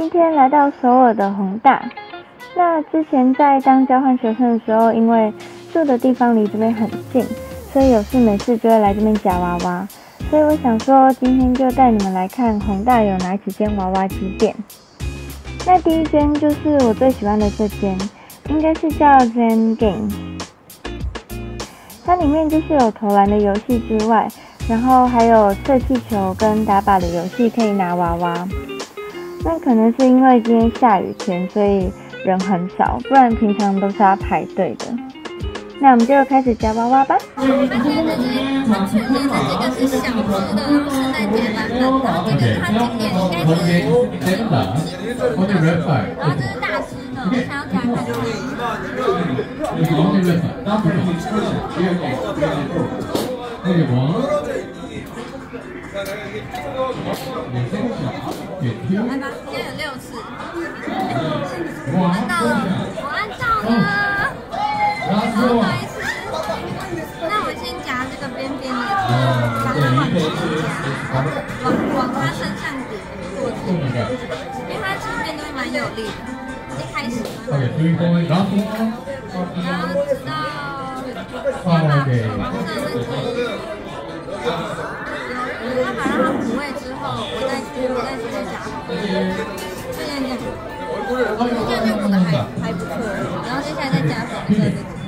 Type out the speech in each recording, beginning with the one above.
今天来到首尔的弘大。那之前在当交换学生的时候，因为住的地方离这边很近，所以有事没事就会来这边夹娃娃。所以我想说，今天就带你们来看弘大有哪几间娃娃机店。那第一间就是我最喜欢的这间，应该是叫 Zen Game。它里面就是有投篮的游戏之外，然后还有射气球跟打靶的游戏可以拿娃娃。那可能是因为今天下雨天，所以人很少，不然平常都是要排队的。那我们就开始夹娃娃吧。 它现在这些很全年的这个是小只的，然后圣诞节版本，然后这个它今年应该是5只，然后这是大只的，我想要夹看看。来吧，今天有6次。我按到了，我按到了。不好意思，那我先夹这个边边的，把它往前夹，往它身上叠过去，因为它前面都蛮有力的。一开始，然后直到要把黄色那只，要把它补位之后，我再继续夹，就这样。这样就补的还不错，然后接下来再加粉色这只。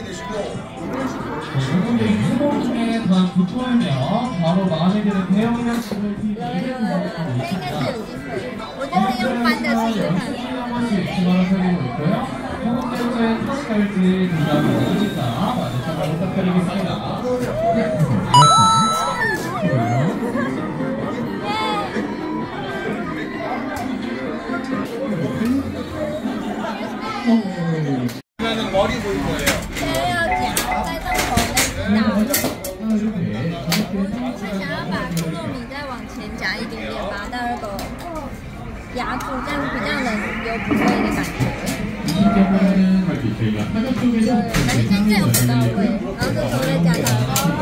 바로 마음에 드는 대용량 칩을 应该是有机会，我就可以用翻的试试看。 10만원 살리고 있고요. 첫 번째 타스까지 준비하고 있으니까 많은 참여 부탁드리겠습니다. 머리 보일 거예요. 夹一点点，把大耳狗压住，这样比较能有补位的感觉。感觉现在有补到位，然后这时候再加大耳狗。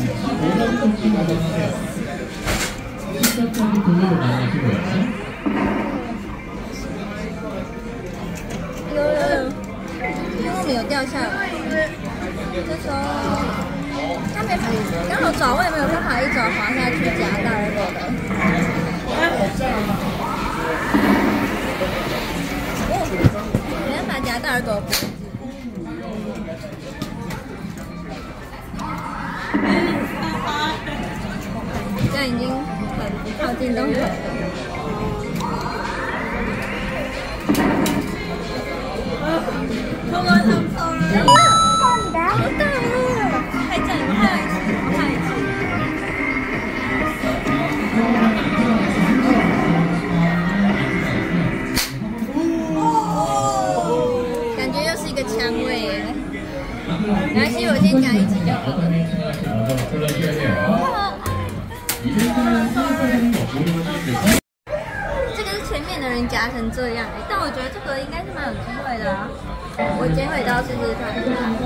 有，因为没有掉下来。这时候它没刚好爪位没有办法一爪滑下去夹大耳狗的。 没办法夹大耳狗脖子，这样已经很靠近动手了。我上手了，好大了！太正了，还有一次，还有一次。 枪位耶，没关系，我先夹一集就好了。这个是前面的人夹成这样，但我觉得这个应该是蛮有机会的啊。我剪尾刀试试看。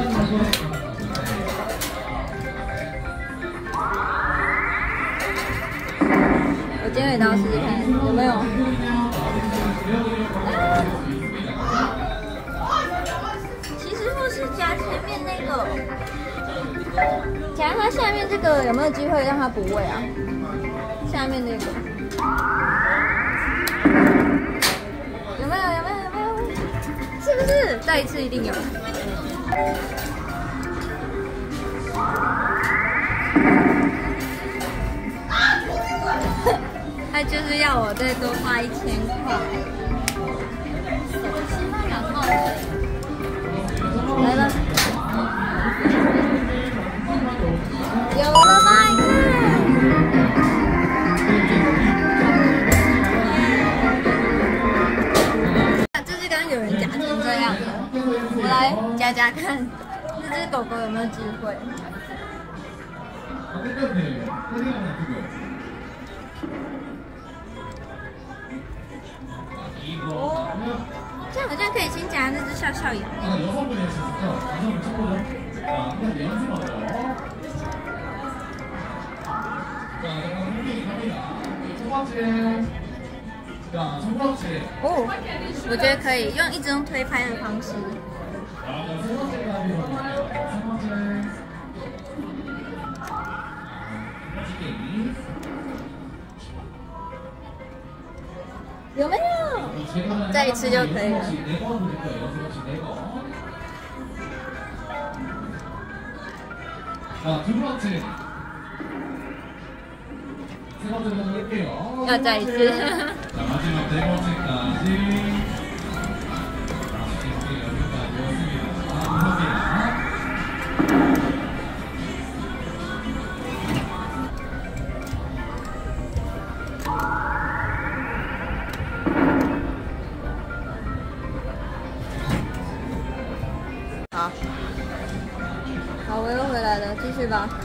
我剪尾刀试试看有没有。夹前面那个，夹它下面这个有没有机会让它补位啊？下面那个有没有？是不是？再一次一定有。他就是要我再多花1000块。来了，有了吗？这是刚刚有人夹成这样的，我来夹夹看，这只狗狗有没有机会？哦。 这样好像可以先夹那只笑笑羊。 哦，我觉得可以一直用推拍的方式。有没有？再一次就可以了。要再一次。好，我又回来了，继续吧。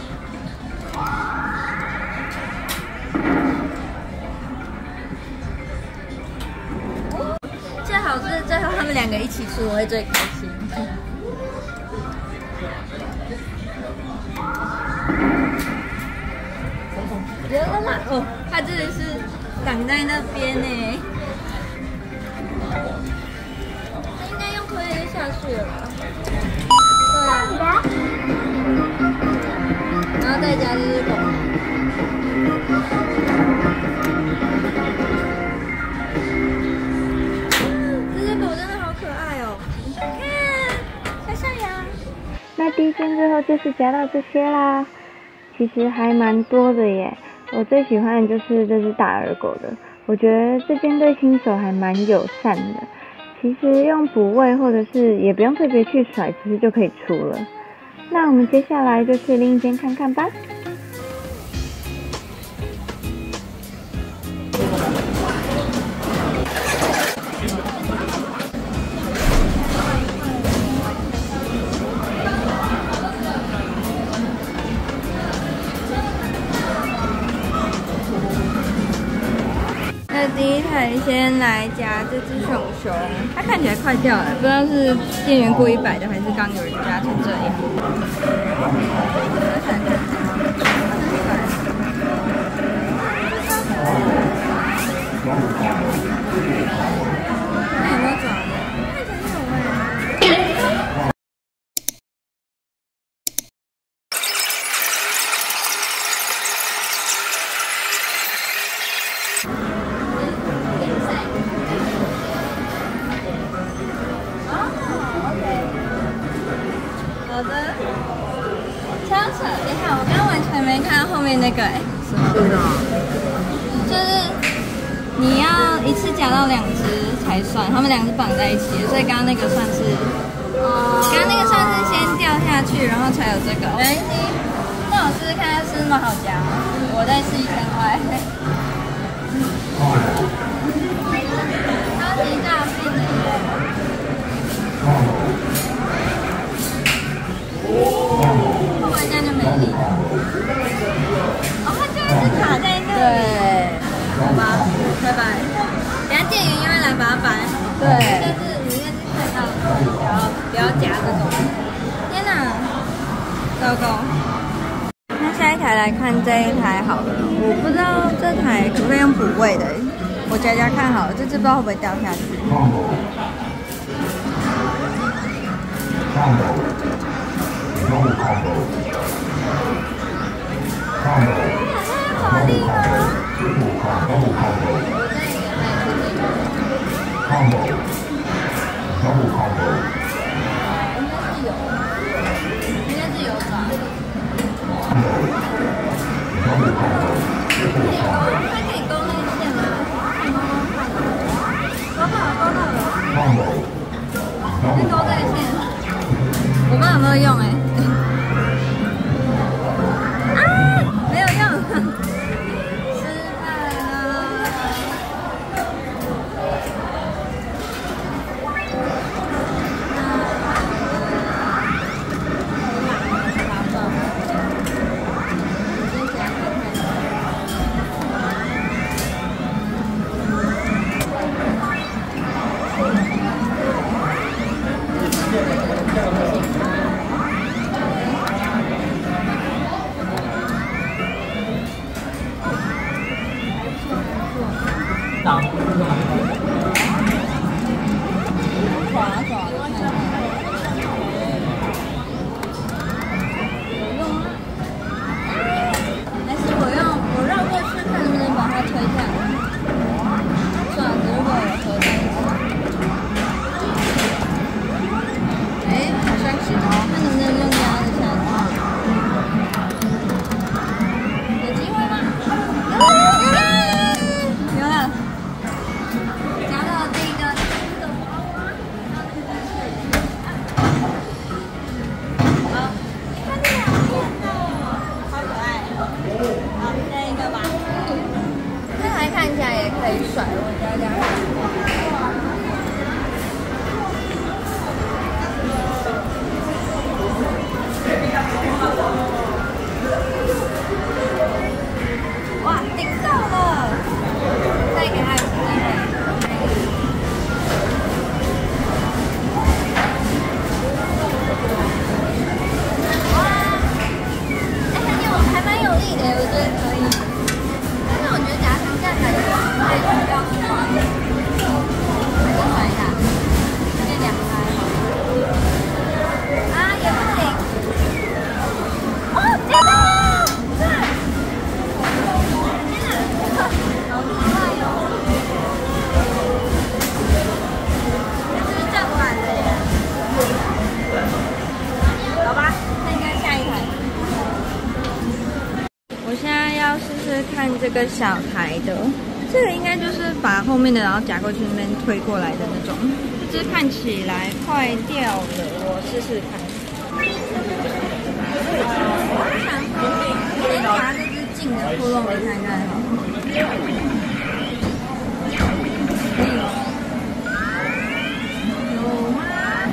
最好是最后他们两个一起出，我会最开心。有了吗？哦，他真的是挡在那边呢。他应该用推就下去了吧？对啊。然后再加这只狗。这只狗真的好可爱哦！看，小象牙。 那第一件最后就是夹到这些啦，其实还蛮多的耶。我最喜欢的就是这只大耳狗的，我觉得这件对新手还蛮友善的。其实用补位或者是也不用特别去甩，其实就可以出了。那我们接下来就去另一间看看吧。 那第一台先来夹这只熊熊，它看起来快掉了，不知道是店员故意摆的，还是刚有人夹成这样。看有没有爪子？看起来有哎。好的，超扯！等一下，我刚完全没看到后面那个什么？就是你要一次夹到2只才算，他们2只绑在一起，所以刚刚那个算是，刚刚那个算是先掉下去，然后才有这个。没关系，那我试试看它是那么好夹，我再试1000块。超级大片的耶！后来这样就没力了。哦，它就一直卡在那里。对，好吧，拜拜。等下店员又会来把它搬。对。但是你应该是看到，不要夹这种。天哪，糟糕。那下一台来看这一台好了，我不知道这台可不可以用补位的，我夹夹看好了，这只不知道会不会掉下去。华丽吗？应该是有吧。它可以勾那个线吗？勾到了。是勾这个线。我不知道有没有用没有用，失败了。 吃看这个小台的，这个应该就是把后面的然后夹过去那边推过来的那种。这只看起来快掉了，我试试看。先拿这只近的窟窿给看看哈。有吗？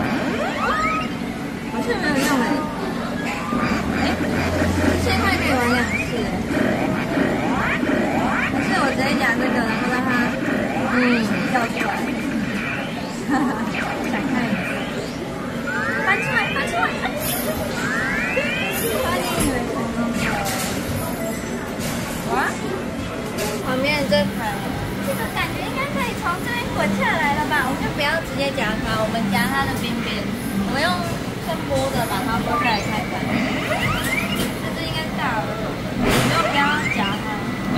好像没有用哎。现在可以玩2次可是我直接夹这个，然后让它掉出来。哈哈，想看一次。翻出来，翻出来！翻进去了。哇！旁边这台，这个感觉应该可以从这边滚下来了吧？我们就不要直接夹它，我们夹它的边边，我们用先拨的把它拨下来开翻。这只应该是大的，就不要夹它，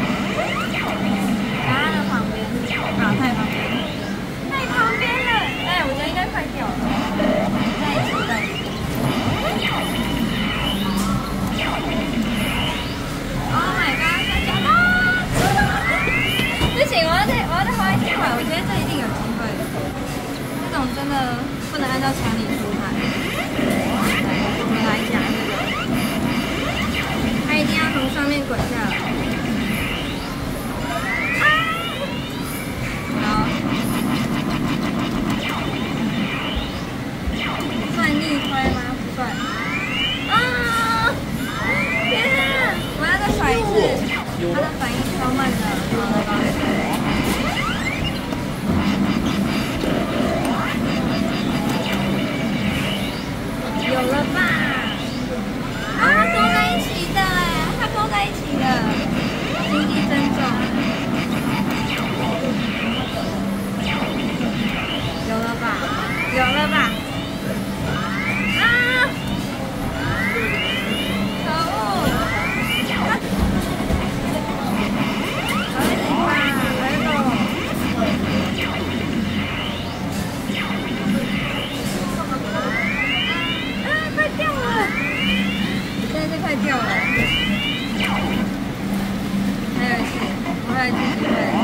夹它的旁边，啊，太旁边，太旁边了，哎，我觉得应该快掉了，再一次，再一次。Oh my god！ 夹到！不行，我要再花一些块，我觉得这一定有机会。这种真的不能按照常理出牌。我们来夹这个，它一定要从上面滚下来。好，算逆推吗？不算。啊！天啊！我要再甩一次。它的反应超慢的，好了吧？有了吧？啊，勾在一起的哎，它勾在一起的，经济增重。有了吧？有了吧？啊！可恶！快掉了，还有一次，我还有一次机会。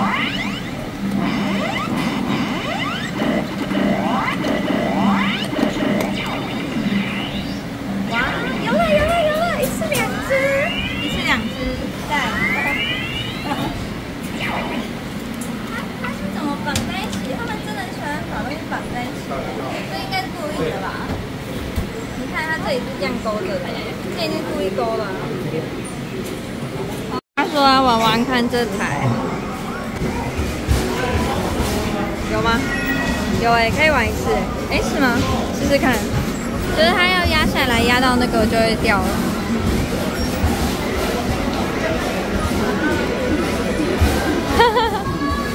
哇，有了有了有了，一次2只，再。它是怎么绑在一起？他们真的喜欢把东西绑在一起，这应该是故意的吧？你看它这里是这样勾着的，这一定故意勾了。他说要玩玩看这台，有吗？有哎，可以玩一次哎，是吗？试试看，就是它要压下来，压到那个就会掉了。哈哈哈。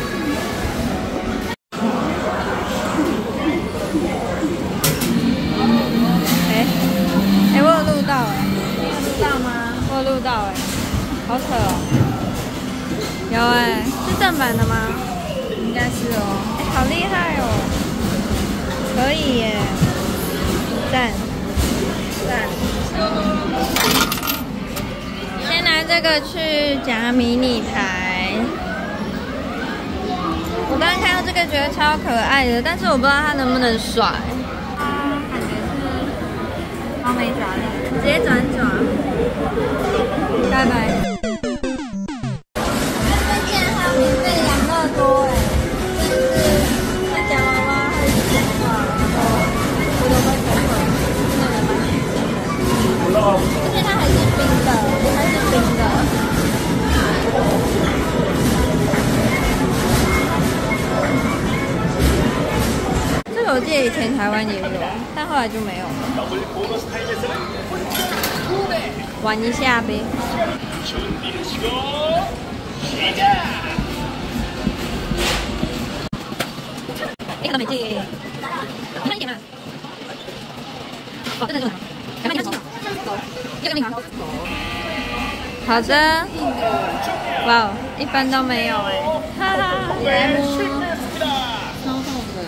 我有录到哎，你有录到吗？我有录到哎，好扯哦。有哎，是正版的吗？应该是哦。哎，好厉害哦！可以耶，赞赞。先拿这个去夹迷你台。我刚刚看到这个觉得超可爱的，但是我不知道它能不能甩。猫没爪的，直接转爪，拜拜。这边竟然还有免费养乐多哎，真是它夹娃娃会讲话，然后我都会口渴，真的蛮开心的。而且它还是冰的，还是冰的。这个我记得以前台湾也有，但后来就没有了。玩一下呗。哎，好美丽！慢一点嘛。哦，真的是。赶快你看，这个你好。好的。哇，一般都没有哎。哈哈，来摸。超厚的。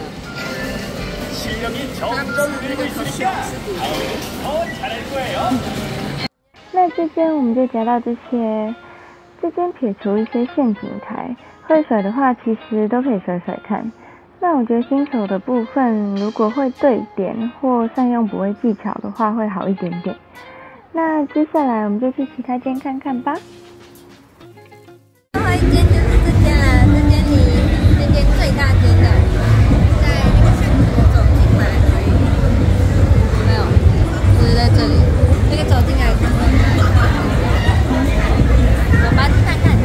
那这边我们就夹到这些， 这间撇除一些陷阱台，会甩的话其实都可以甩甩看。那我觉得新手的部分，如果会对点或善用补位技巧的话，会好一点点。那接下来我们就去其他间看看吧。 最后一间就是这间了，这间最大间的，在那个巷口走进来，没有，就是在这里，那个走进来看看，走吧，去看看。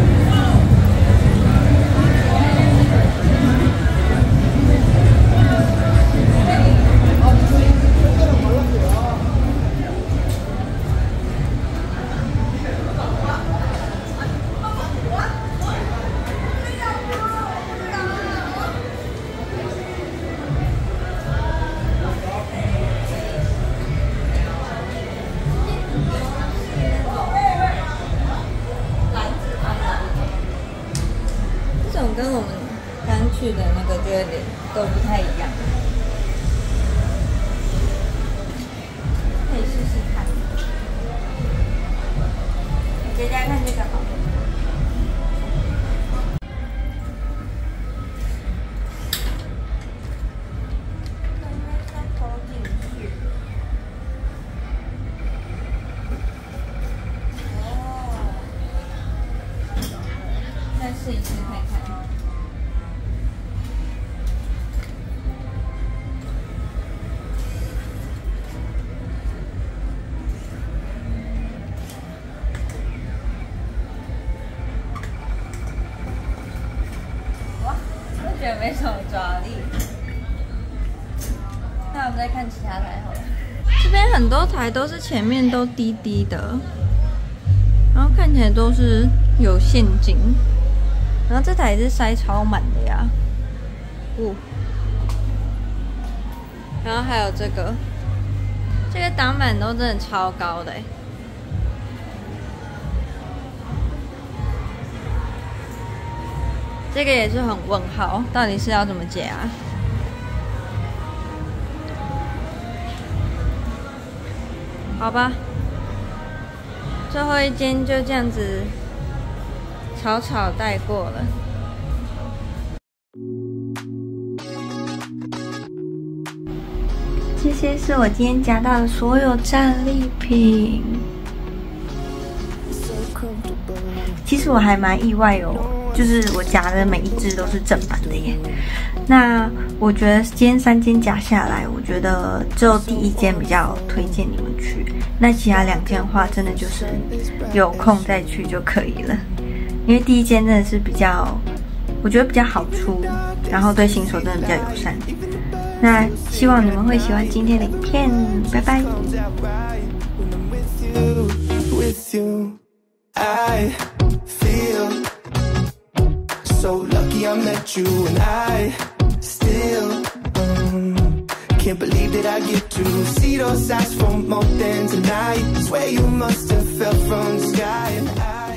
跟我们刚去的那个就有点都不太一样，可以试试看。接下来看这个好了。再试一次看看。哇，我觉得没什么抓力。那我们再看其他台好了。这边很多台都是前面都低低的，然后看起来都是有陷阱。然后这台是塞超满的呀，然后还有这个挡板都真的超高的，这个也是很问号，到底是要怎么解啊？好吧，最后一间就这样子草草带过了。这些是我今天夹到的所有战利品。其实我还蛮意外哦，就是我夹的每一只都是正版的耶。那我觉得今天3间夹下来，我觉得只有第1间比较推荐你们去，那其他2间的话，真的就是有空再去就可以了。因为第1间真的是比较，我觉得比较好出，然后对新手真的比较友善。那希望你们会喜欢今天的影片，拜拜。 Can't believe that I get to see those eyes for more than tonight. Swear you must have fell from the sky and I